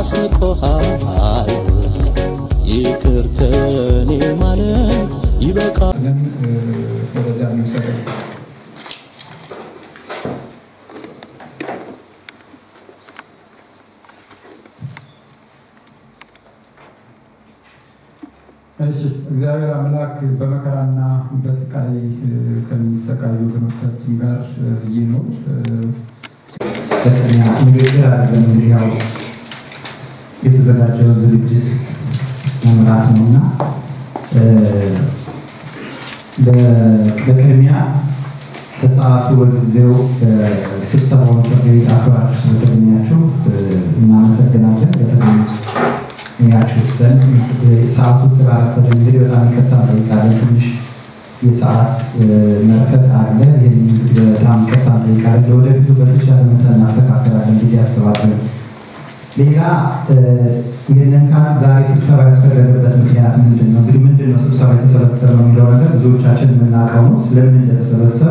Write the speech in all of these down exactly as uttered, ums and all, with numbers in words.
አስንቆሃል ይቅር ከኔ ማለት ይበቃል ወደዛ ሚሰራ እሺ እግዚአብሔር አምላክ በመከራና በስቃይ ከሚሰቃዩ ወገኖቻችን ጋር ይኖር በቀኛ ንግግር አድርገን እንግዲህ ያው የተዘጋጀው ዝግጅት መምራት ነውና በቅድሚያ በሰዓቱ በጊዜው ስብሰባውን ጥሪ አክብራችሁ ስለተገኛችሁ እናመሰግናለን። በተገኙት ያችሁ ዘንድ ሰዓቱ ስላረፈደ እንግዲህ በጣም ይቅርታ እንጠይቃለን። ትንሽ የሰዓት መርፈት አለ። ይህን በጣም ይቅርታ እንጠይቃለን። ለወደፊቱ በተቻለ መጠን እናስተካክላለን ብዬ አስባለሁ። ሌላ ይህንን ካል ዛሬ ስብሰባ ያስፈለገበት ምክንያት ምንድን ነው? እንግዲህ ምንድን ነው ስብሰባ የተሰበሰበው የሚለው ነገር ብዙዎቻችን የምናውቀው ነው። ስለምን እንደተሰበሰበ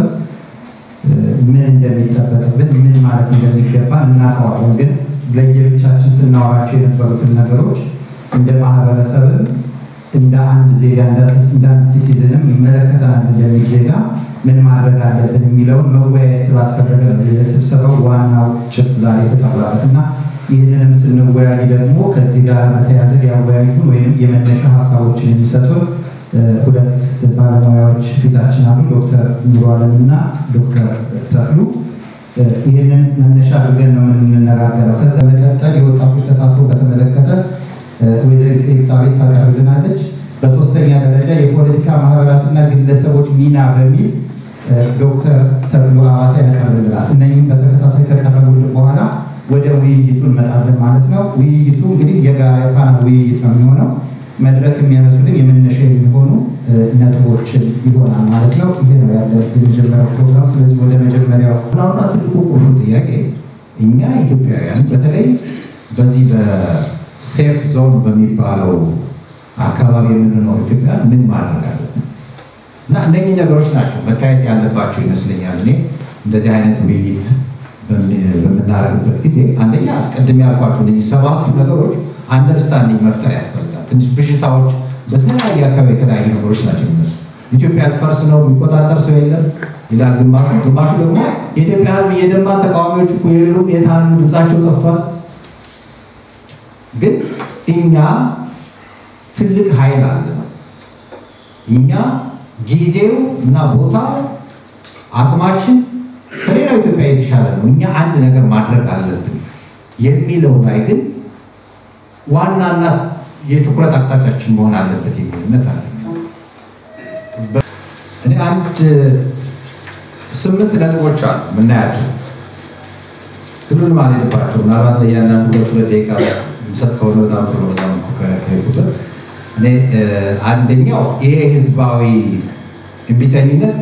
ምን እንደሚጠበቅብን ምን ማለት እንደሚገባ እናውቀዋለን። ግን ለየብቻችን ስናወራቸው የነበሩትን ነገሮች እንደ ማህበረሰብም እንደ አንድ ዜጋ እንደ አንድ ሲቲዝንም ይመለከተናል እንደሚል ዜጋ ምን ማድረግ አለብን የሚለውን መወያየት ስላስፈለገ ነው የስብሰባው ዋናው ጭብጥ ዛሬ የተጠራበትና ይህንንም ስንወያይ ደግሞ ከዚህ ጋር በተያያዘ ሊያወያዩን ወይም የመነሻ ሀሳቦችን የሚሰጡን ሁለት ባለሙያዎች ፊታችን አሉ። ዶክተር ሙሉዓለምና ዶክተር ተክሉ ይህንን መነሻ አድርገን ነው የምንነጋገረው። ከዛ መቀጠል የወጣቶች ተሳትፎ በተመለከተ ወይዘሪት ኤልሳቤጥ ታቀርብልናለች። በሶስተኛ ደረጃ የፖለቲካ ማህበራትና ግለሰቦች ሚና በሚል ዶክተር ተክሉ አባተ ያቀርብልናል። እነኚህም በተከታታይ ከቀረቡልን በኋላ ወደ ውይይቱ እንመጣለን ማለት ነው። ውይይቱ እንግዲህ የጋራ ፓናል ውይይት ነው የሚሆነው። መድረክ የሚያነሱልን የመነሻ የሚሆኑ ነጥቦችን ይሆናል ማለት ነው። ይሄ ነው ያለው የመጀመሪያው ፕሮግራም። ስለዚህ ወደ መጀመሪያው አሁን ትልቁ ቁልፍ ጥያቄ እኛ ኢትዮጵያውያን በተለይ በዚህ በሴፍ ዞን በሚባለው አካባቢ የምንኖር ኢትዮጵያውያን ምን ማድረግ አለብን? እና እነኚህ ነገሮች ናቸው መታየት ያለባቸው ይመስለኛል። እኔ እንደዚህ አይነት ውይይት በምናደርግበት ጊዜ አንደኛ ቅድም ያልኳቸው እነኚህ ሰባቱ ነገሮች አንደርስታንዲንግ መፍጠር ያስፈልጋል። ትንሽ ብዥታዎች በተለያየ አካባቢ የተለያዩ ነገሮች ናቸው እነሱ። ኢትዮጵያ ፈርስ ነው የሚቆጣጠር ሰው የለም ይላል ግማሹ። ግማሹ ደግሞ የኢትዮጵያ ሕዝብ የደማ ተቃዋሚዎች እኮ የሉም የታሉ ድምጻቸው ጠፍቷል። ግን እኛ ትልቅ ኃይል አለ። እኛ ጊዜው እና ቦታው አቅማችን ከሌላው ኢትዮጵያ የተሻለ ነው። እኛ አንድ ነገር ማድረግ አለብን የሚለው ላይ ግን ዋናና የትኩረት አቅጣጫችን መሆን አለበት የሚል እምነት አለ። እኔ አንድ ስምንት ነጥቦች አሉ የምናያቸው። ሁሉንም አልሄድባቸውም። ምናልባት ለእያንዳንዱ ሁለት ደቂቃ ሰጥ ከሆነ በጣም ጥሩ በጣም ከሄድኩበት እኔ አንደኛው ይሄ ህዝባዊ እምቢተኝነት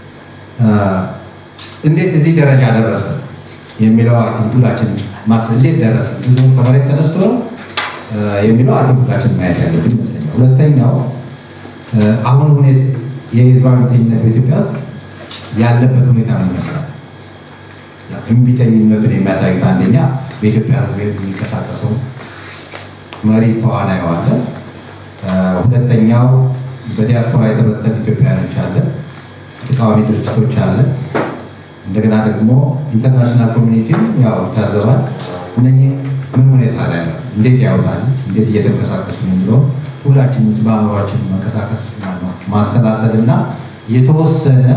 እንዴት እዚህ ደረጃ ደረሰ የሚለው አርቲኩላችን ማስ እንዴት ደረሰ ብዙ ከመሬት ተነስቶ የሚለው አርቲኩላችን ማየት ያለብን ይመስለኛል። ሁለተኛው አሁን ሁኔታ የህዝባዊ እምቢተኝነት በኢትዮጵያ ውስጥ ያለበት ሁኔታ ነው ይመስላል። እምቢተኝነቱን የሚያሳዩት አንደኛ በኢትዮጵያ ህዝብ የሚንቀሳቀሰው መሪ ተዋናይ አለ። ሁለተኛው በዲያስፖራ የተበተኑ ኢትዮጵያውያኖች አለ፣ ተቃዋሚ ድርጅቶች አለ። እንደገና ደግሞ ኢንተርናሽናል ኮሚኒቲ ያው ታዘባል። እነኚህ ምን ሁኔታ ላይ ነው፣ እንዴት ያውታል፣ እንዴት እየተንቀሳቀሱ ነው የሚለው ሁላችንም በአእምሯችን መንቀሳቀስ ማሰላሰልና የተወሰነ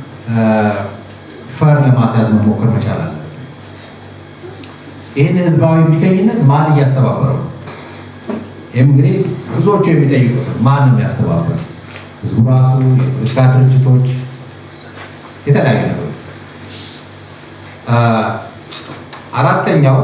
ፈር ለማስያዝ መሞከር መቻል አለበት። ይህን ህዝባዊ እምቢተኝነት ማን እያስተባበረው? ይህም እንግዲህ ብዙዎቹ የሚጠይቁት ማን ነው የሚያስተባበረው? ህዝቡ ራሱ፣ የፖለቲካ ድርጅቶች፣ የተለያዩ ነገሮች። አራተኛው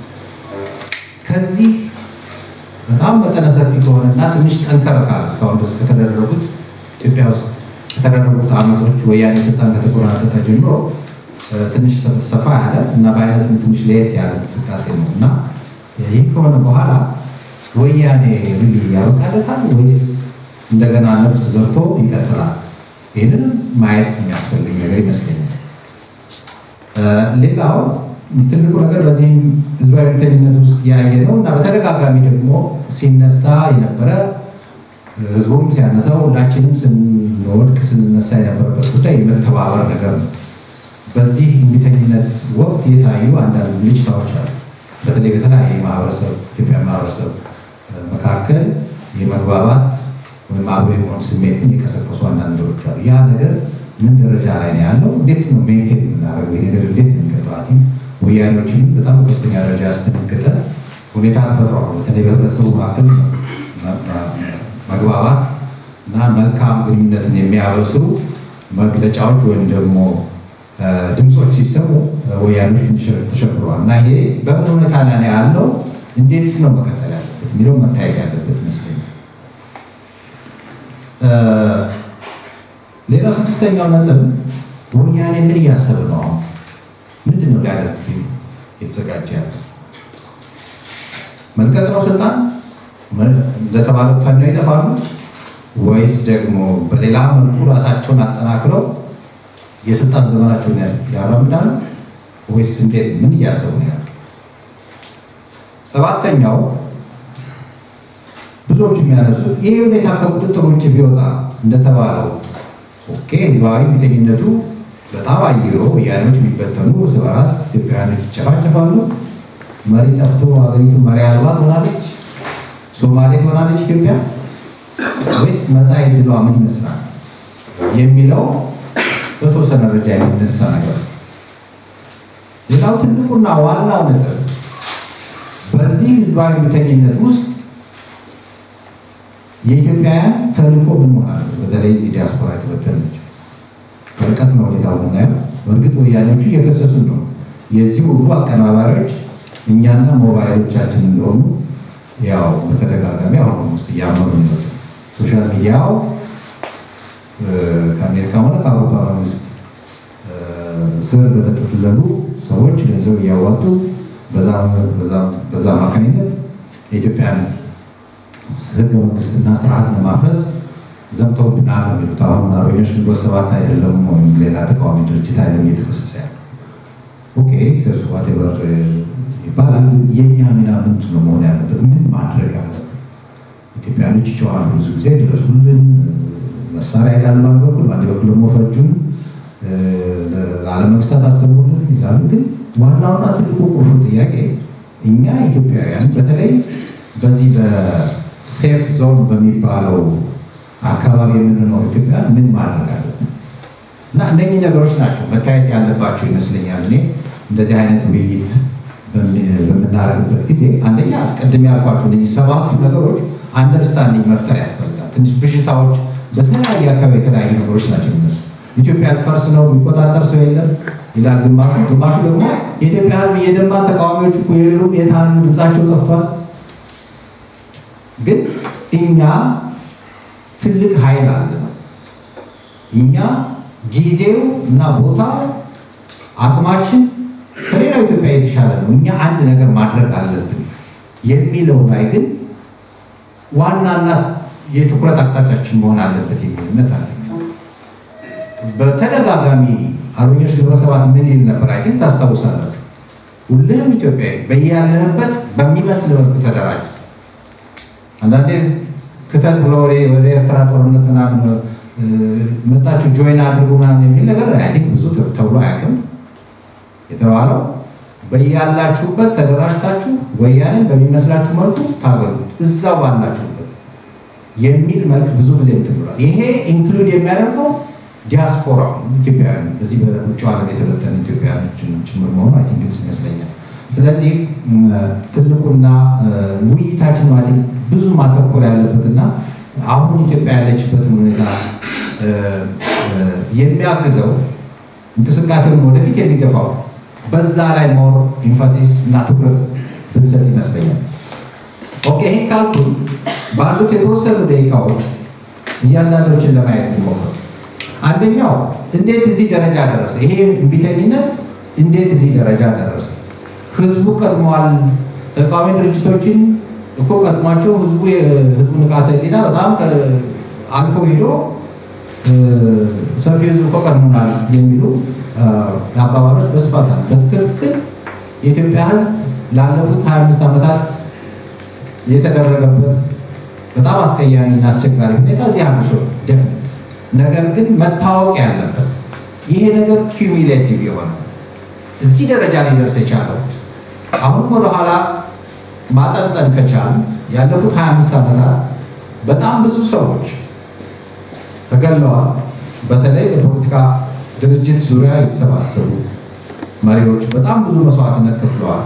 ከዚህ በጣም መጠነ ሰፊ ከሆነና ትንሽ ጠንከር ካለ እስካሁን ድረስ ከተደረጉት ኢትዮጵያ ውስጥ ከተደረጉት አመጾች ወያኔ ስልጣን ከተቆናጠጠ ጀምሮ ትንሽ ሰፋ ያለ እና በአይነትም ትንሽ ለየት ያለ እንቅስቃሴ ነው እና ይህ ከሆነ በኋላ ወያኔ ሪሊ ያበቃለታል ወይስ እንደገና ነፍስ ዘርቶ ይቀጥላል? ይህንን ማየት የሚያስፈልግ ነገር ይመስለኛል። ሌላው ትልቁ ነገር በዚህም ህዝባዊ እምቢተኝነት ውስጥ ያየ ነው እና በተደጋጋሚ ደግሞ ሲነሳ የነበረ ህዝቡም ሲያነሳው ሁላችንም ስንወድቅ ስንነሳ የነበረበት ጉዳይ የመተባበር ነገር ነው። በዚህ እምቢተኝነት ወቅት የታዩ አንዳንድ ብልጭታዎች አሉ። በተለይ በተለያየ ማህበረሰብ ኢትዮጵያ ማህበረሰብ መካከል የመግባባት ወይም አብሮ የመሆን ስሜትን የቀሰቀሱ አንዳንድ ነገሮች አሉ። ያ ነገር ምን ደረጃ ላይ ነው ያለው? እንዴት ነው ሜንቴን የምናደርገው? ይህ ነገር እንዴት ነው የሚቀጥላት? ወያኔዎችን በጣም ከፍተኛ ደረጃ ያስደነገጠ ሁኔታ ተፈጥሯል። በተለይ በህብረተሰቡ መካከል መግባባት እና መልካም ግንኙነትን የሚያበስሩ መግለጫዎች ወይም ደግሞ ድምፆች ሲሰሙ ወያኔዎች ተሸብረዋል እና ይሄ በምን ሁኔታ ላይ ነው ያለው? እንዴትስ ነው መቀጠል ያለበት የሚለው መታየት ያለበት ይመስለኛል። ሌላው ስድስተኛው ነጥብ ወያኔ ምን እያሰበ ነው? ምንድን ነው ሊያደርግ የተዘጋጀ ያለው? መልቀቅ ነው ስልጣን እንደተባለው ተነው ይጠፋሉ ወይስ ደግሞ በሌላ መልኩ ራሳቸውን አጠናክረው የስልጣን ዘመናቸውን ያራምዳሉ ወይስ እንዴት ምን እያሰቡ ነው ያለው? ሰባተኛው ብዙዎች የሚያነሱት ይሄ ሁኔታ ከቁጥጥር ውጭ ቢወጣ እንደተባለው ኦኬ ህዝባዊ እምቢተኝነቱ በጣም አይሎ ወያኔዎች የሚበተኑ እርስ በራስ ኢትዮጵያውያኖች ይጨፋጨፋሉ፣ መሪ ጠፍቶ ሀገሪቱ መሪ አልባ ትሆናለች፣ ሶማሌ ትሆናለች ኢትዮጵያ ወይስ መጻኢ ዕድሏ ምን ይመስላል የሚለው በተወሰነ ደረጃ የሚነሳ ነገር። ሌላው ትልቁና ዋናው ነጥብ በዚህ ህዝባዊ እምቢተኝነት ውስጥ የኢትዮጵያውያን ተልእኮ ምን መሆን አለበት? በተለይ እዚህ ዲያስፖራ የተበተነች በርቀት ነው ሁኔታው ምናየው። በእርግጥ ወያኔዎቹ እየከሰሱን ነው የዚህ ሁሉ አቀናባሪዎች እኛና ሞባይሎቻችን እንደሆኑ ያው በተደጋጋሚ አሁን ውስጥ እያመኑ ነው። ሶሻል ሚዲያው ከአሜሪካ ሆነ ከአውሮፓ መንግስት ስር በተጠቅለሉ ሰዎች ገንዘብ እያዋጡ በዛ አማካኝነት የኢትዮጵያን ህገ መንግስትና ስርዓት ለማፍረስ ዘምተውብናል ነው የሚሉት። አሁን አርበኞች ግንቦት ሰባት አይደለም ወይም ሌላ ተቃዋሚ ድርጅት አይደለም እየተከሰሰ ያለው። ኦኬ ሰሱ ዋቴቨር ይባላል። የኛ ሚና ምንድን ነው መሆን ያለበት? ምን ማድረግ አለበት? ኢትዮጵያኖች ይጮሃሉ ብዙ ጊዜ ድረሱልን፣ መሳሪያ ይላሉ አንድ በኩል፣ በአንድ በኩል ደግሞ ፈጁን ለዓለመንግስታት አሰሙልን ይላሉ። ግን ዋናውና ትልቁ ቁልፉ ጥያቄ እኛ ኢትዮጵያውያን በተለይ በዚህ በሴፍ ዞን በሚባለው አካባቢ የምንኖር ኢትዮጵያ ምን ማድረግ አለብን? እና እነኚህ ነገሮች ናቸው መታየት ያለባቸው ይመስለኛል። እኔ እንደዚህ አይነት ውይይት በምናደርግበት ጊዜ አንደኛ ቅድም ያልኳቸው እነኚህ ሰባቱ ነገሮች አንደርስታንዲንግ መፍጠር ያስፈልጋል። ትንሽ ብዥታዎች በተለያየ አካባቢ የተለያዩ ነገሮች ናቸው እነሱ። ኢትዮጵያ ልትፈርስ ነው የሚቆጣጠር ሰው የለም ይላል ግማሹ። ግማሹ ደግሞ የኢትዮጵያ ሕዝብ እየደማ ተቃዋሚዎቹ እኮ የሉም የታሉ ድምፃቸው ጠፍቷል። ግን እኛ ትልቅ ኃይል አለ። እኛ ጊዜው እና ቦታ አቅማችን ከሌላው ኢትዮጵያ የተሻለ ነው። እኛ አንድ ነገር ማድረግ አለብን የሚለው ላይ ግን ዋናና የትኩረት አቅጣጫችን መሆን አለበት የሚል እምነት አለ። በተደጋጋሚ አርበኞች ግንቦት ሰባት ምን ይል ነበር? አይ ቲንክ ታስታውሳላችሁ። ሁሉም ኢትዮጵያዊ በያለህበት በሚመስል መልኩ ተደራጅ። አንዳንዴ ክተት ብሎ ወደ ኤርትራ ጦርነት ምናምን መጣችሁ ጆይን አድርጉ ምናምን የሚል ነገር አይ ቲንክ ብዙ ተብሎ አያውቅም። የተባለው በያላችሁበት ተደራጅታችሁ ወያኔን በሚመስላችሁ መልኩ ታገሉት እዛው ባላችሁበት የሚል መልክ ብዙ ጊዜ ተብሏል። ይሄ ኢንክሉድ የሚያደርገው ዲያስፖራ ኢትዮጵያውያን በዚህ በውጭ ዓለም የተበተኑ ኢትዮጵያውያኖችን ጭምር መሆኑ አይ ቲንክ ይመስለኛል። ስለዚህ ትልቁና ውይይታችን ማለት ብዙ ማተኮር ያለበትና አሁን ኢትዮጵያ ያለችበትን ሁኔታ የሚያግዘው እንቅስቃሴውን ወደፊት የሚገፋው በዛ ላይ ሞር ኢንፋሲስ እና ትኩረት ብንሰጥ ይመስለኛል። ኦኬ ይሄን ካልኩ ባሉት የተወሰኑ ደቂቃዎች እያንዳንዶችን ለማየት እንሞክር። አንደኛው እንዴት እዚህ ደረጃ ደረሰ? ይሄ እምቢተኝነት እንዴት እዚህ ደረጃ ደረሰ? ህዝቡ ቀድሟል። ተቃዋሚ ድርጅቶችን እኮ ቀድሟቸው ህዝቡ የህዝቡ ንቃተ ህሊና በጣም አልፎ ሄዶ ሰፊ ህዝቡ እኮ ቀድሞናል የሚሉ አባባሎች በስፋት አሉ። በትክክል የኢትዮጵያ ሕዝብ ላለፉት ሀያ አምስት ዓመታት የተደረገበት በጣም አስቀያሚና አስቸጋሪ ሁኔታ እዚህ አንዱ ሰው ደፍ ነገር ግን መታወቅ ያለበት ይሄ ነገር ኪዩሙሌቲቭ የሆነ እዚህ ደረጃ ሊደርስ የቻለው አሁን ወደ ኋላ ማጠንጠን ከቻል ያለፉት ሀያ አምስት ዓመታት በጣም ብዙ ሰዎች ተገለዋል። በተለይ በፖለቲካ ድርጅት ዙሪያ የተሰባሰቡ መሪዎች በጣም ብዙ መስዋዕትነት ከፍለዋል።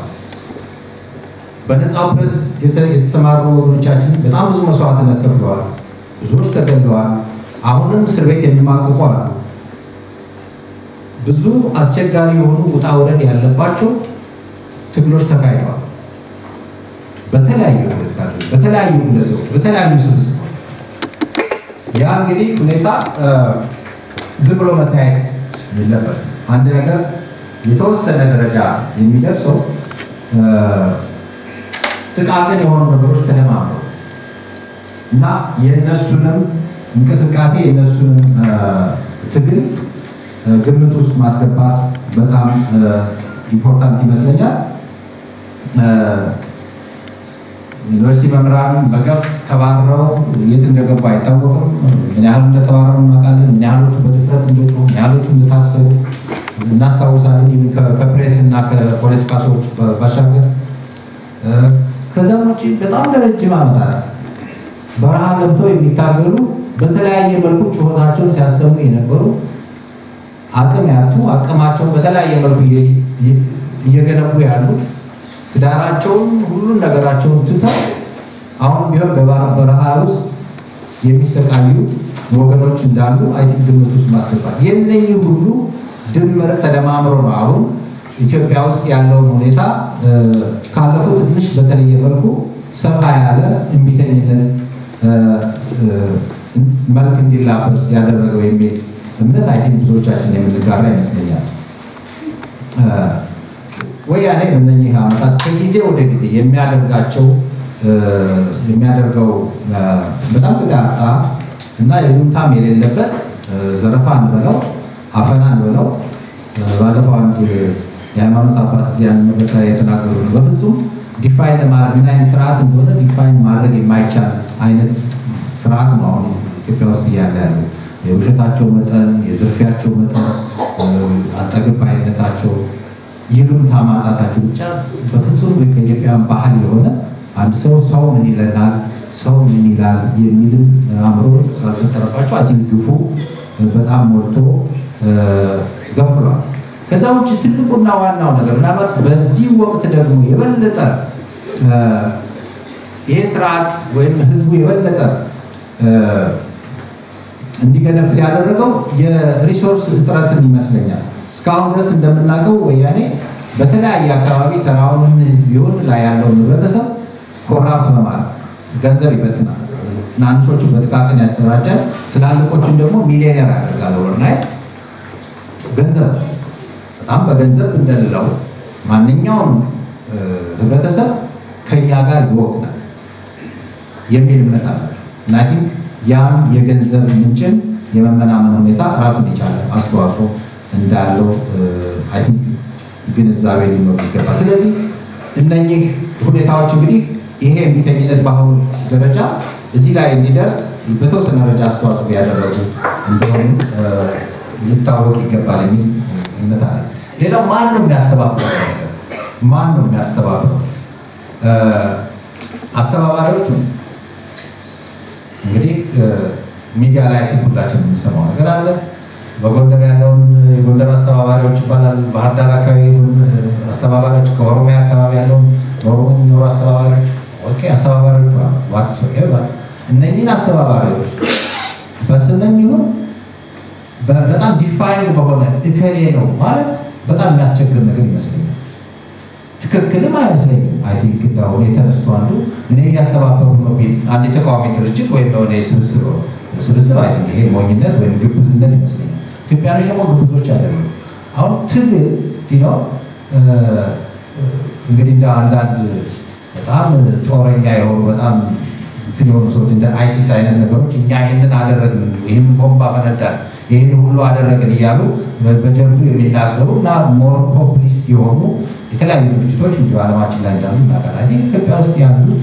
በነፃው ፕሬስ የተሰማሩ ወገኖቻችን በጣም ብዙ መስዋዕትነት ከፍለዋል። ብዙዎች ተገለዋል። አሁንም እስር ቤት የሚማቅቁ አሉ። ብዙ አስቸጋሪ የሆኑ ውጣ ውረድ ያለባቸው ትግሎች ተካሂደዋል። በተለያዩ ፖለቲካ በተለያዩ ግለሰቦች በተለያዩ ስብስቦች ያ እንግዲህ ሁኔታ ዝም ብሎ መታየት የለበትም። አንድ ነገር የተወሰነ ደረጃ የሚደርሰው ጥቃቅን የሆኑ ነገሮች ተደማምረው እና የእነሱንም እንቅስቃሴ የእነሱንም ትግል ግምት ውስጥ ማስገባት በጣም ኢምፖርታንት ይመስለኛል። ዩኒቨርሲቲ መምህራን በገፍ ተባረው የት እንደገቡ አይታወቅም። ምን ያህል እንደተባረሩ እናውቃለን። ምን ያህሎቹ በድፍረት እንደጮሁ፣ ምን ያህሎቹ እንደታሰሩ እናስታውሳለን። ይህን ከፕሬስ እና ከፖለቲካ ሰዎች ባሻገር ከዛም ውጭ በጣም ለረጅም ዓመታት በረሃ ገብተው የሚታገሉ በተለያየ መልኩ ጩኸታቸውን ሲያሰሙ የነበሩ አቅም ያጡ አቅማቸውን በተለያየ መልኩ እየገነቡ ያሉ ትዳራቸውን ሁሉን ነገራቸውን ትተው አሁን ቢሆን በበረሃ ውስጥ የሚሰቃዩ ወገኖች እንዳሉ አይ ቲንክ ግምት ውስጥ ማስገባት የነኚህ ሁሉ ድምር ተደማምሮ ነው አሁን ኢትዮጵያ ውስጥ ያለውን ሁኔታ ካለፉት ትንሽ በተለየ መልኩ ሰፋ ያለ እምቢተኝነት መልክ እንዲላበስ ያደረገው የሚል እምነት አይ ቲንክ ብዙዎቻችን የምንጋራ ይመስለኛል። ወያኔ በእነኚህ ዓመታት ከጊዜ ወደ ጊዜ የሚያደርጋቸው የሚያደርገው በጣም ቅጣጣ እና የሉምታም የሌለበት ዘረፋ እንበለው አፈና እንበለው ባለፈው አንድ የሃይማኖት አባት እዚያን መበታ የተናገሩ ነው። በፍጹም ዲፋይን ለማድረግ ምን አይነት ስርዓት እንደሆነ ዲፋይን ማድረግ የማይቻል አይነት ስርዓት ነው አሁን ኢትዮጵያ ውስጥ እያለ ያለው። የውሸታቸው መጠን፣ የዝርፊያቸው መጠን፣ አጠግባይነታቸው፣ ይሉምታ ማጣታቸው ብቻ በፍጹም ከኢትዮጵያን ባህል የሆነ አንድ ሰው ሰው ምን ይለናል ሰው ምን ይላል የሚልም አእምሮ ስላልፈጠረባቸው አይ ቲንክ ግፉ በጣም ሞልቶ ገፍሏል። ከዛ ውጭ ትልቁና ዋናው ነገር ምናልባት በዚህ ወቅት ደግሞ የበለጠ ይሄ ስርዓት ወይም ህዝቡ የበለጠ እንዲገነፍል ያደረገው የሪሶርስ እጥረትን ይመስለኛል። እስካሁን ድረስ እንደምናውቀው ወያኔ በተለያየ አካባቢ ተራውን ህዝብ ቢሆን ላይ ያለው ህብረተሰብ ኮራፕት በማለት ገንዘብ ይበትናል። ትናንሾቹ በጥቃቅን ያደራጃል፣ ትላልቆቹን ደግሞ ሚሊዮነር ያደርጋል። ኦቨርናይት ገንዘብ በጣም በገንዘብ እንደሌለው ማንኛውም ህብረተሰብ ከኛ ጋር ይወቅናል የሚል እምነት አላቸው እና አይ ቲንክ ያም የገንዘብ ምንጭን የመመናመን ሁኔታ ራሱን የቻለ አስተዋጽኦ እንዳለው አይ ቲንክ ግንዛቤ ሊኖር ይገባል። ስለዚህ እነኚህ ሁኔታዎች እንግዲህ ይሄ የሚተኝነት በአሁኑ ደረጃ እዚህ ላይ እንዲደርስ በተወሰነ ደረጃ አስተዋጽኦ ያደረጉ እንደሆኑ ሊታወቅ ይገባል የሚል እምነት አለ። ሌላው ማን ነው የሚያስተባብረው? ማን ነው የሚያስተባብረው? አስተባባሪዎቹ እንግዲህ ሚዲያ ላይ ሁላችን የምንሰማው ነገር አለ። በጎንደር ያለውን የጎንደር አስተባባሪዎች ይባላል። ባህር ዳር አካባቢ አስተባባሪዎች፣ ከኦሮሚያ አካባቢ ያለውን ኦሮሞ የሚኖሩ አስተባባሪዎች ኦኬ አስተባባሪዎች ዋትስ ኦኬ እነኚህን አስተባባሪዎች በስምም ይሁን በጣም ዲፋይንድ በሆነ እከሌ ነው ማለት በጣም የሚያስቸግር ነገር ይመስለኛል። ትክክልም አይመስለኝም። አይ ቲንክ እንዳሁን የተነስቶ አንዱ እኔ እያስተባበሩ ነው ቢል አንድ ተቃዋሚ ድርጅት ወይም ነው ስብስብ ስብስብ አይ ቲንክ ይሄ ሞኝነት ወይም ግብዝነት ይመስለኛል። ኢትዮጵያኖች ደግሞ ግብዞች አይደሉም። አሁን ትግል ነው እንግዲህ እንደ አንዳንድ በጣም ጦረኛ የሆኑ በጣም የሆኑ ሰዎች እንደ አይሲስ አይነት ነገሮች እኛ ይህንን አደረግን፣ ይህን ቦምብ አፈነዳን፣ ይህን ሁሉ አደረግን እያሉ በጀብዱ የሚናገሩ እና ሞር ፖፑሊስት የሆኑ የተለያዩ ድርጅቶች እንዲሁ ዓለማችን ላይ እንዳሉ እናውቃለን። ኢትዮጵያ ውስጥ ያሉት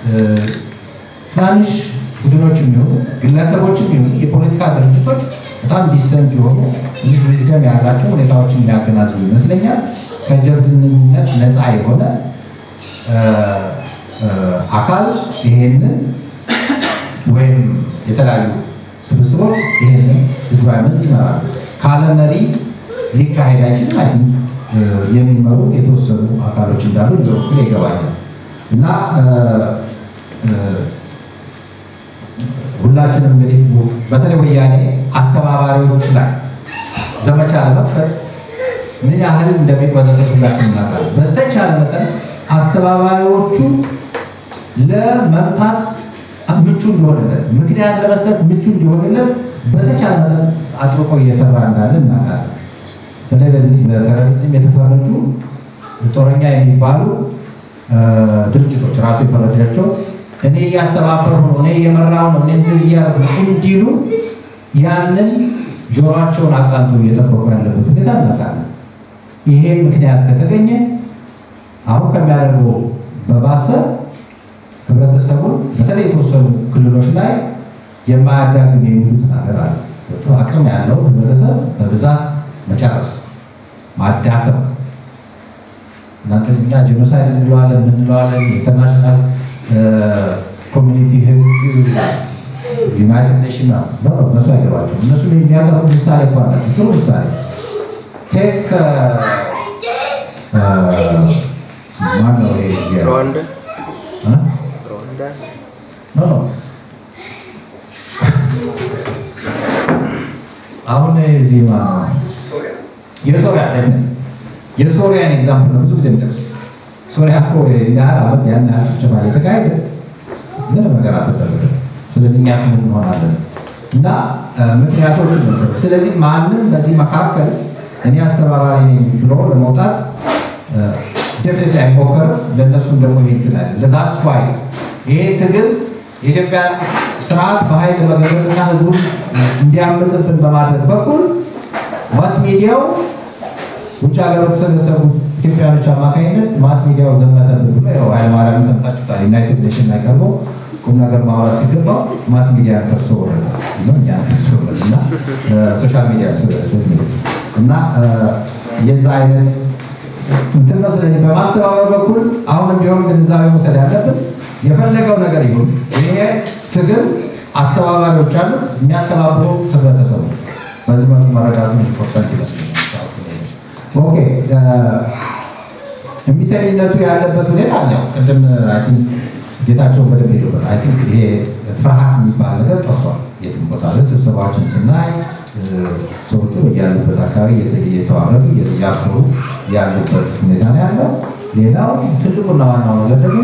ትናንሽ ቡድኖች የሚሆኑ ግለሰቦችም የሚሆኑ የፖለቲካ ድርጅቶች በጣም ዲሰንት የሆኑ ትንሽ ዊዝደም ያላቸው ሁኔታዎችን የሚያገናዝብ ይመስለኛል። ከጀብድነት ነፃ የሆነ አካል ይሄንን ወይም የተለያዩ ስብስቦች ይሄንን ህዝባዊ አመፅ ይመራሉ። ካለ መሪ ሊካሄድ አይችልም። አይ ቲንክ የሚመሩ የተወሰኑ አካሎች እንዳሉ በኩል ይገባኛል እና ሁላችንም እንግዲህ በተለይ ወያኔ አስተባባሪዎች ላይ ዘመቻ ለመክፈት ምን ያህል እንደሚቆዘቁዝ ሁላችንም እናውቃለን። በተቻለ መጠን አስተባባሪዎቹ ለመምታት ምቹ እንዲሆንለት ምክንያት ለመስጠት ምቹ እንዲሆንለት በተቻለ መጠን አጥብቆ እየሰራ እንዳለ እናውቃለን። በተለይ በቴሮሪዝም የተፈረጁ ጦረኛ የሚባሉ ድርጅቶች ራሱ የፈረጃቸው እኔ እያስተባበርኩ ነው፣ እኔ እየመራሁ ነው፣ እኔ እንደዚህ እያደረኩ ነው እንዲሉ ያንን ጆሮአቸውን አቃንቶ እየጠበቁ ያለበት ሁኔታ እናውቃለን። ይሄ ምክንያት ከተገኘ አሁን ከሚያደርገው በባሰ ህብረተሰቡን በተለይ የተወሰኑ ክልሎች ላይ የማያዳግም የሚሉት ነገር አለ። አቅም ያለው ህብረተሰብ በብዛት መጨረስ፣ ማዳከም እናንተ እኛ ጄኖሳይድ እንለዋለን እንለዋለን ኢንተርናሽናል ኮሚኒቲ ህግ ዩናይትድ ኔሽን ነው እነሱ አይገባቸው። እነሱ የሚያቀርቡ ምሳሌ እኮ አላቸው። ጥሩ ምሳሌ ቴክ ማነው ሩዋንዳ ሩዋንዳ ኖ አሁን እዚህ ማነው የሶሪያ ደህንነት የሶሪያን ኤግዛምፕል ነው ብዙ ጊዜ የሚጠቅሱ ሶሪያ እኮ እንዳል አመት ያን ያህል ጭፍጨፋ የተካሄደ ምንም ነገር አልተደረገም። ስለዚህ እኛ ምን እንሆናለን እና ምክንያቶቹ ነው። ስለዚህ ማንም በዚህ መካከል እኔ አስተባባሪ ነኝ ብሎ ለመውጣት ዴፊኒትሊ አይሞከርም። ለእነሱም ደግሞ ይሄንትላል ለዛትስ ዋይ ይሄ ትግል የኢትዮጵያን ስርዓት በኃይል ለመገለጥና ህዝቡን እንዲያመጽብን በማድረግ በኩል ማስ ሚዲያው ውጭ ሀገር ተሰበሰቡ ኢትዮጵያኖች አማካኝነት ማስ ሚዲያው ዘመተብን ብሎ ያው ኃይለማርያም ሰምታችሁታል። ዩናይትድ ኔሽን ላይ ቀርቦ ቁም ነገር ማውራት ሲገባው ማስ ሚዲያ ከርሶ ወረደ ነው እኛ ከርሶ ወረደና ሶሻል ሚዲያ እና የዛ አይነት እንትን ነው። ስለዚህ በማስተባበር በኩል አሁንም ቢሆን ግንዛቤ መውሰድ ያለብን የፈለገው ነገር ይሁን ይሄ ትግል አስተባባሪዎች አሉት፣ የሚያስተባብሩ ህብረተሰቡ በዚህ መልኩ መረዳቱ ኢምፖርታንት ይመስለኛል። ኦኬ የሚተኝነቱ ያለበት ሁኔታ ነው። ቅድም አይ ቲንክ ጌታቸው በደንብ ሄዶበት አይ ቲንክ ይሄ ፍርሃት የሚባል ነገር ጠፍቷል። የትም ቦታ ላይ ስብሰባዎችን ስናይ ሰዎቹ ያሉበት አካባቢ እየተዋረዱ እያፈሩ ያሉበት ሁኔታ ነው ያለው። ሌላው ትልቁና ዋናው ነገር ደግሞ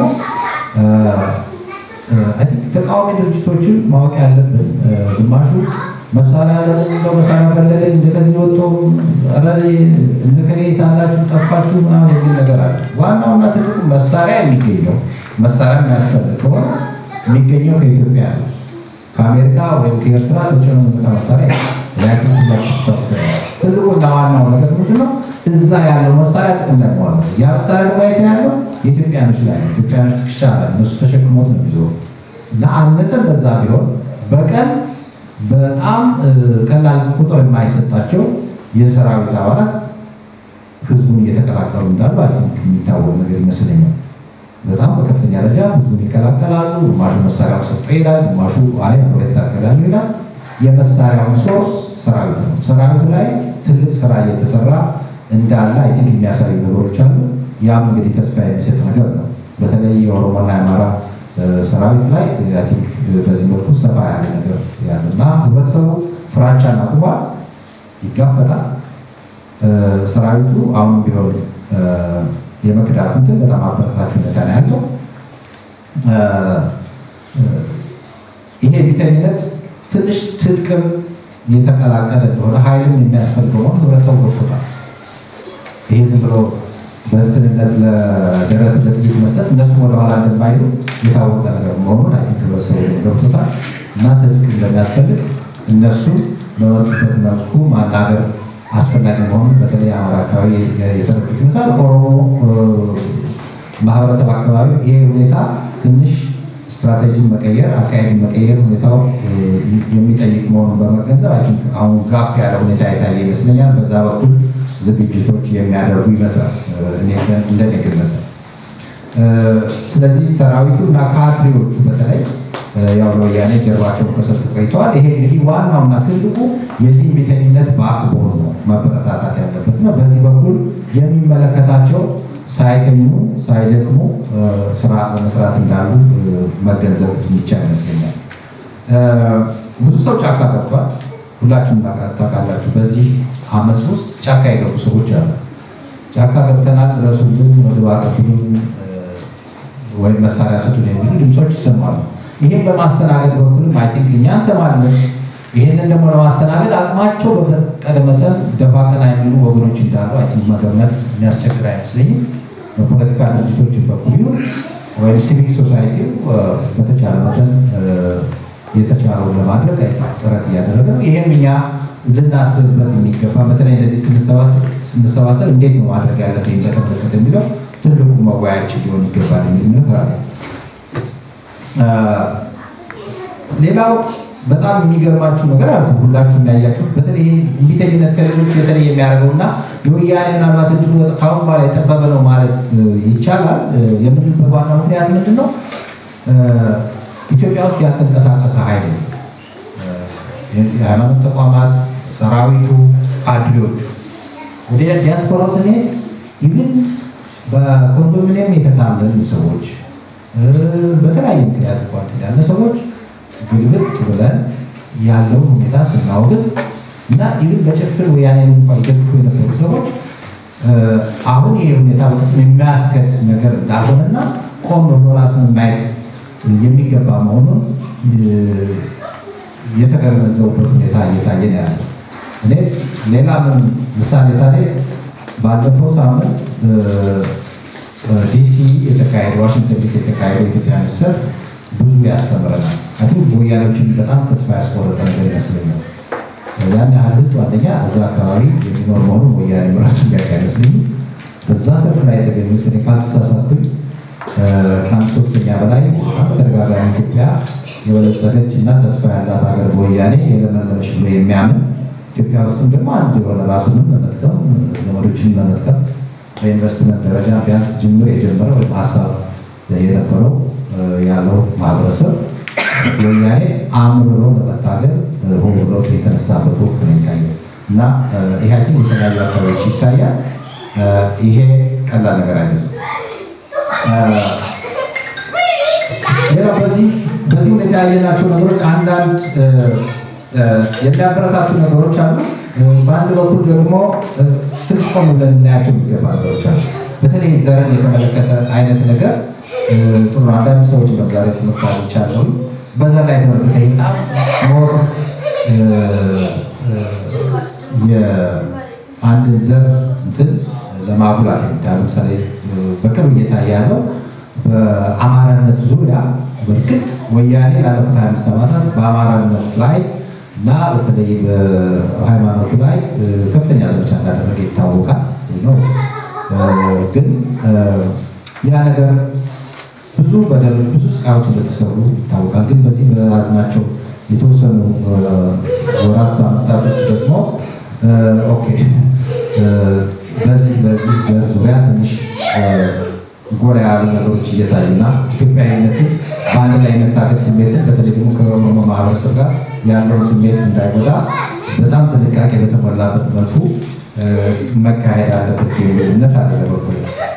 አይ ቲንክ ተቃዋሚ ድርጅቶችን ማወቅ ያለብን ግማሹ መሳሪያ ለምን መሳሪያ ፈለገ እንደዚህ ወጥቶ አራሪ እንደከሌ ታላችሁ ጠፋችሁ ምናምን የሚል ነገር አለ። ዋናውና ትልቁ መሳሪያ የሚገኘው መሳሪያ የሚያስፈልግ ከሆነ የሚገኘው ከኢትዮጵያ ነው። ከአሜሪካ ወይም ከኤርትራ ተጨኖ መጣ መሳሪያ ያክል ትልቁና ዋናው ነገር ምንድነው? እዛ ያለው መሳሪያ ጥቅም ላይ መዋል ነው። ያ መሳሪያ ደግሞ የት ያለው? የኢትዮጵያኖች ላይ ነው። ኢትዮጵያኖች ትከሻ ላይ እነሱ ተሸክሞት ነው የሚዞሩ እና አነሰን በዛ ቢሆን በቀን በጣም ቀላል ቁጥር የማይሰጣቸው የሰራዊት አባላት ህዝቡን እየተቀላቀሉ እንዳሉ አይ ቲንክ የሚታወቅ ነገር ይመስለኛል። በጣም በከፍተኛ ደረጃ ህዝቡን ይቀላቀላሉ። ግማሹ መሳሪያው ሰጥቶ ይሄዳል፣ ግማሹ አይ አብሮ ይታገላሉ ይላል። የመሳሪያውን ሶርስ ሰራዊት ነው። ሰራዊቱ ላይ ትልቅ ስራ እየተሰራ እንዳለ አይ ቲንክ የሚያሳዩ ነገሮች አሉ። ያም እንግዲህ ተስፋ የሚሰጥ ነገር ነው። በተለይ የኦሮሞና የአማራ ሰራዊት ላይ አይ ቲንክ በዚህ መልኩ ሰፋ ያለ ነገር ያለና ህብረተሰቡ ፍራቻን አቁሟል፣ ይጋፈጣል። ሰራዊቱ አሁን ቢሆን የመክዳት እንትን በጣም አበረታች ሁኔታ ነው ያለው። ይሄ ቢተኝነት ትንሽ ትጥቅም የተቀላቀለ እንደሆነ ኃይልም የሚያስፈልገው ህብረተሰቡ ገብቶታል። ይሄ ዝም ብሎ በእንትንነት ለደረት ለጥይት መስጠት እነሱም ወደኋላ እንደማይሉ የታወቀ ነገር መሆኑን አይ ቲንክ በሰው ገብቶታል። እና ትጥቅ እንደሚያስፈልግ እነሱ በመጡበት መልኩ ማናገር አስፈላጊ መሆኑን በተለይ አማራ አካባቢ የተረዱት ይመስላል። ኦሮሞ ማህበረሰብ አካባቢ ይሄ ሁኔታ ትንሽ ስትራቴጂን መቀየር አካሄድን መቀየር ሁኔታው የሚጠይቅ መሆኑን በመገንዘብ አይ ቲንክ አሁን ጋፕ ያለ ሁኔታ የታየ ይመስለኛል። በዛ በኩል ዝግጅቶች የሚያደርጉ ይመስላል እኔ እንደኔ ግምት። ስለዚህ ሰራዊቱ እና ካድሬዎቹ በተለይ ያው ወያኔ ጀርባቸውን ከሰጡ ቆይተዋል። ይሄ እንግዲህ ዋናውና ትልቁ የዚህ ቤተኝነት ባክቦን ነው መበረታታት ያለበት ነው። በዚህ በኩል የሚመለከታቸው ሳይተኙ ሳይደክሙ ስራ በመስራት እንዳሉ መገንዘብ የሚቻል ይመስለኛል። ብዙ ሰው ጫካ ገብቷል። ሁላችሁም ታውቃላችሁ። በዚህ አመፅ ውስጥ ጫካ የገቡ ሰዎች አሉ። ጫካ ገብተናል ድረሱልን፣ ምግብ አቅርቡልን ወይም መሳሪያ ስጡን የሚሉ ድምፆች ይሰማሉ። ይህን በማስተናገድ በኩልም አይ ቲንክ እኛ እንሰማለን። ይህንን ደግሞ ለማስተናገድ አቅማቸው በፈቀደ መጠን ደፋ ቀና የሚሉ ወገኖች እንዳሉ አይ ቲንክ መገመት የሚያስቸግር አይመስለኝም። በፖለቲካ ድርጅቶች በኩል ይሁን ወይም ሲቪክ ሶሳይቲው በተቻለ መጠን የተቻለውን ለማድረግ አይ ቲንክ ጥረት እያደረገ ነው። ይሄም እኛ ልናስብበት የሚገባ በተለይ እንደዚህ ስንሰባሰብ እንዴት ነው ማድረግ ያለብን በተመለከተ የሚለው ትልቁ መወያያችን ሊሆን ይገባል የሚል እምነት አለኝ። ሌላው በጣም የሚገርማችሁ ነገር አለ። ሁላችሁም ያያችሁ በተለይ እንቢተኝነት ከሌሎች የተለየ የሚያደርገውና የወያኔ ምናልባት እንትኑ ካሁን በኋላ የጠበበ ነው ማለት ይቻላል የምንልበት ዋና ምክንያት ምንድን ነው? ኢትዮጵያ ውስጥ ያልተንቀሳቀሰ ኃይል የሃይማኖት ተቋማት፣ ሰራዊቱ፣ ካድሬዎቹ ወደ ዲያስፖራ ስንሄድ ኢቭን በኮንዶሚኒየም የተታለሉ ሰዎች በተለያየ ምክንያት እንኳን ያለ ሰዎች ግልብጥ ብለን ያለውን ሁኔታ ስናወግዝ እና ኢቭን በጭፍን ወያኔን እንኳን ይደግፉ የነበሩ ሰዎች አሁን ይሄ ሁኔታ በፍጹም የሚያስከድ ነገር እንዳልሆነና ቆም ብሎ ራስን ማየት የሚገባ መሆኑን የተገነዘቡበት ሁኔታ እየታየ ነው ያለው። እኔ ሌላ ምን ምሳሌ ሳሌ ባለፈው ሳምንት ዲሲ የተካሄደ ዋሽንግተን ዲሲ የተካሄደ ኢትዮጵያ ሰልፍ ብዙ ያስተምረናል። አሁን ወያኔዎችን በጣም ተስፋ ያስቆረጠ ነገር ይመስለኛል። ያን ያህል ህዝብ አንደኛ እዛ አካባቢ የሚኖር መሆኑን ወያኔ ራሱ የሚያውቅ አይመስለኝም። በዛ ሰልፍ ላይ የተገኙት እኔ ካልተሳሳትኩኝ ከአንድ ሶስተኛ በላይ በተደጋጋሚ ኢትዮጵያ የበለጸገች እና ተስፋ ያላት ሀገር በወያኔ የለመለመች ብሎ የሚያምን ኢትዮጵያ ውስጥም ደግሞ አንድ የሆነ ራሱንም ለመጥቀም ዘመዶችን ለመጥቀም በኢንቨስትመንት ደረጃ ቢያንስ ጅምር የጀመረ ወይም ሀሳብ የነበረው ያለው ማህበረሰብ ወያኔ አምርሮ ለመታገል ሆን ብሎ የተነሳበት ወቅት ነው የሚታየው እና ኢህአዴግ የተለያዩ አካባቢዎች ይታያል። ይሄ ቀላል ነገር አይደለም። ሌላ በዚህ በዚህ ሁኔታ ያየናቸው ነገሮች አንዳንድ የሚያበረታቱ ነገሮች አሉ። በአንድ በኩል ደግሞ ትንሽ ቆም ብለን እናያቸው የሚገባ ነገሮች አሉ። በተለይ ዘርን የተመለከተ አይነት ነገር ጥሩ አንዳንድ ሰዎች በዛሬ ትምህርት አግኝቻለሁ። በዛ ላይ ተመልከተ በጣም ሞር የአንድን ዘር እንትን ለማጉላት የሚታል ለምሳሌ በቅርብ እየታየ ያለው በአማራነት ዙሪያ በእርግጥ ወያኔ ላለፉት ሀያ አምስት ዓመታት በአማራነት ላይ እና በተለይ በሃይማኖቱ ላይ ከፍተኛ ዘመቻ እንዳደረገ ይታወቃል ነው። ግን ያ ነገር ብዙ በደሎች ብዙ ስቃዮች እንደተሰሩ ይታወቃል። ግን በዚህ በያዝናቸው የተወሰኑ ወራት ሳምንታት ውስጥ ደግሞ ኦኬ በዚህ በዚህ ዙሪያ ትንሽ ጎላ ያሉ ነገሮች እየታዩና ኢትዮጵያዊነትን በአንድ ላይ የመታገል ስሜትን በተለይ ደግሞ ከኦሮሞ ማህበረሰብ ጋር ያለውን ስሜት እንዳይጎዳ በጣም ጥንቃቄ በተሞላበት መልኩ መካሄድ አለበት የሚል እምነት አለ። በበኩሌ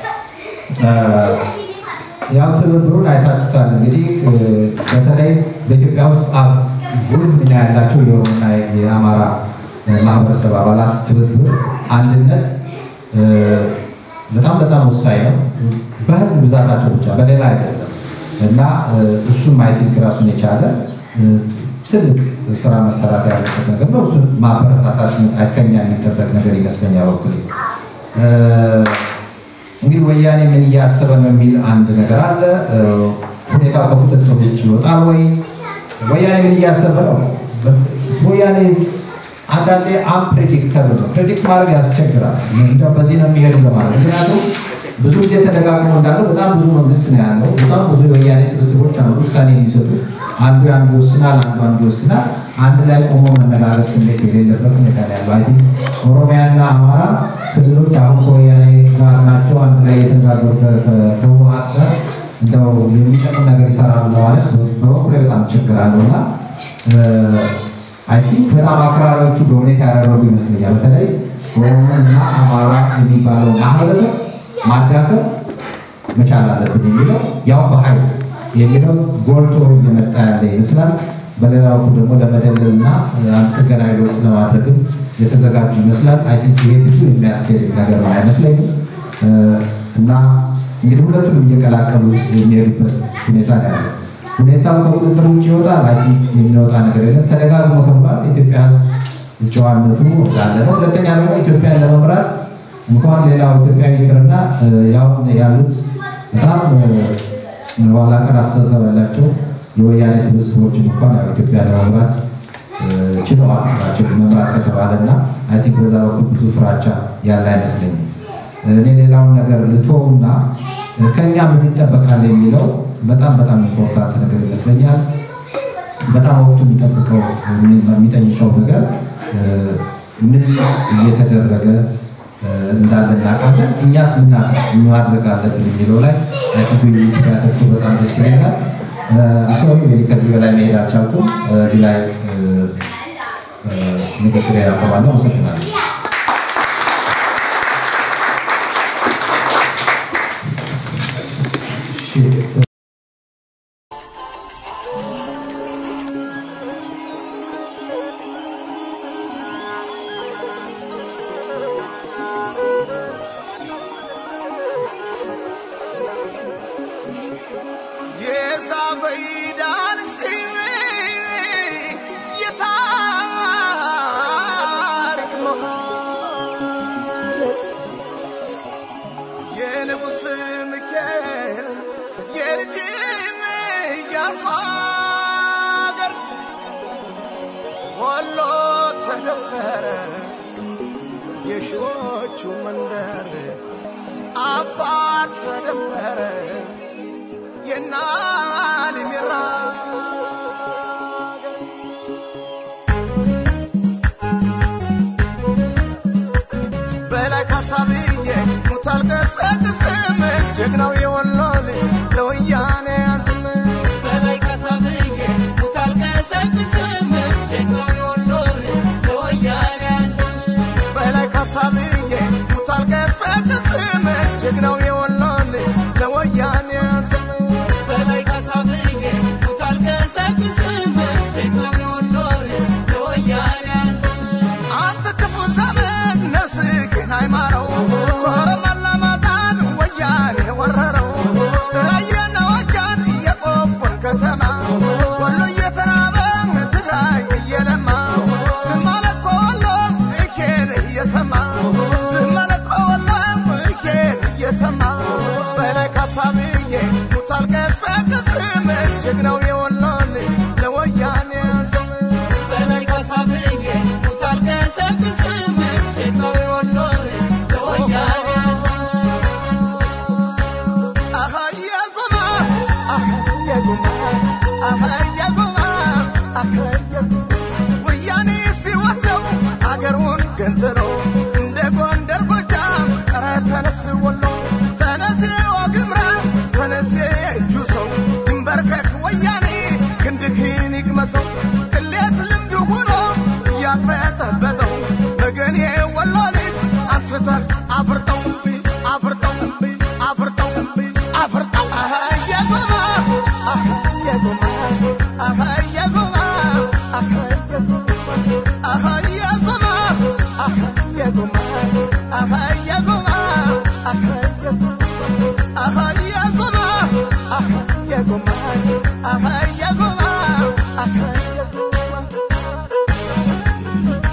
ያው ትብብሩን አይታችሁታል። እንግዲህ በተለይ በኢትዮጵያ ውስጥ ጉልህ ሚና ያላቸው የኦሮሞና የአማራ ማህበረሰብ አባላት ትብብር፣ አንድነት በጣም በጣም ወሳኝ ነው። በህዝብ ብዛታቸው ብቻ በሌላ አይደለም እና እሱም አይ ቲንክ ራሱን የቻለ ትልቅ ስራ መሰራት ያለበት ነገር ነው። እሱን ማበረታታት ከኛ የሚጠበቅ ነገር ይመስለኛል። ወቅቱ እንግዲህ ወያኔ ምን እያሰበ ነው የሚል አንድ ነገር አለ። ሁኔታው ከቁጥጥር ውጭ ይወጣል ወይ? ወያኔ ምን እያሰበ ነው? ወያኔ አንዳንዴ አንፕሬዲክተብል ነው። ፕሬዲክት ማድረግ ያስቸግራል። እንደው በዚህ ነው የሚሄዱ ለማለት ምክንያቱም ብዙ ጊዜ ተደጋግሞ እንዳለው በጣም ብዙ መንግስት ነው ያለው። በጣም ብዙ የወያኔ ስብስቦች አሉ ውሳኔ የሚሰጡ አንዱ አንዱ ወስናል፣ አንዱ አንዱ ወስናል። አንድ ላይ ቆሞ መነጋገር ስሜት የሌለበት ሁኔታ ነው ያለው። አይ ኦሮሚያና አማራ ክልሎች አሁን ከወያኔ ጋር ናቸው። አንድ ላይ የተነጋገሩ ከህወሓት ጋር እንደው የሚጠቅም ነገር ይሰራሉ ማለት በበኩሌ በጣም ችግር አለውና አይ ቲንክ በጣም አክራሪዎቹ ዶሚኔት ያደረጉ ይመስለኛል። በተለይ ኦሮሞና አማራ የሚባለው ማህበረሰብ ማዳከም መቻል አለብን የሚለው ያው በኃይል የሚለው ጎልቶ እየመጣ ያለ ይመስላል። በሌላው ደግሞ ለመደለልና ጥገናዊ ለውጥ ለማድረግም የተዘጋጁ ይመስላል። አይ ቲንክ ይሄ ብዙ የሚያስኬድ ነገር ነው አይመስለኝም። እና እንግዲህ ሁለቱም እየቀላቀሉ የሚሄዱበት ሁኔታ ነው ያለው። ሁኔታው ከቁጥጥር ውጭ ይወጣል። አይ ቲንክ የሚወጣ ነገር የለም። ተደጋግሞ ተብሏል። ኢትዮጵያ ሕዝብ ጨዋነቱ እንዳለ ነው። ሁለተኛ ደግሞ ኢትዮጵያን ለመምራት እንኳን ሌላው ኢትዮጵያዊ ይቅርና ያው ያሉት በጣም ኋላ ቀር አስተሳሰብ ያላቸው የወያኔ ስብስቦች እንኳን ያው ኢትዮጵያ ለመምራት ችለዋል ናቸው መምራት ከተባለና አይ ቲንክ በዛ በኩል ብዙ ፍራቻ ያለ አይመስለኝም። እኔ ሌላውን ነገር ልተውና ከኛ ምን ይጠበቃል የሚለው በጣም በጣም ኢምፖርታንት ነገር ይመስለኛል። በጣም ወቅቱ የሚጠብቀው የሚጠይቀው ነገር ምን እየተደረገ እንዳለ እናውቃለን። እኛስ ምን ማድረግ አለብን የሚለው ላይ አጥቶ የሚያተኩ በጣም ደስ ይላል። ሶሪ ከዚህ በላይ መሄድ አልቻልኩም። እዚህ ላይ ንግግር ያቀርባለሁ። አመሰግናለሁ።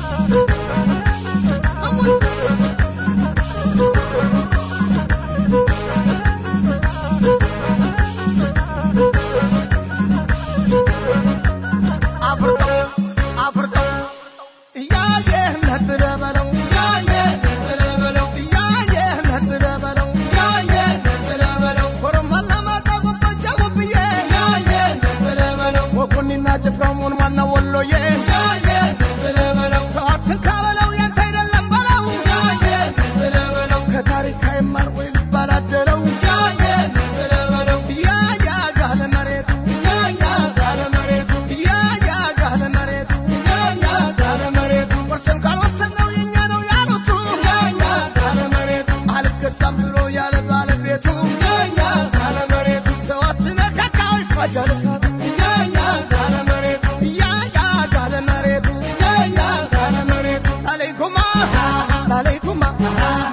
Thank you. Mata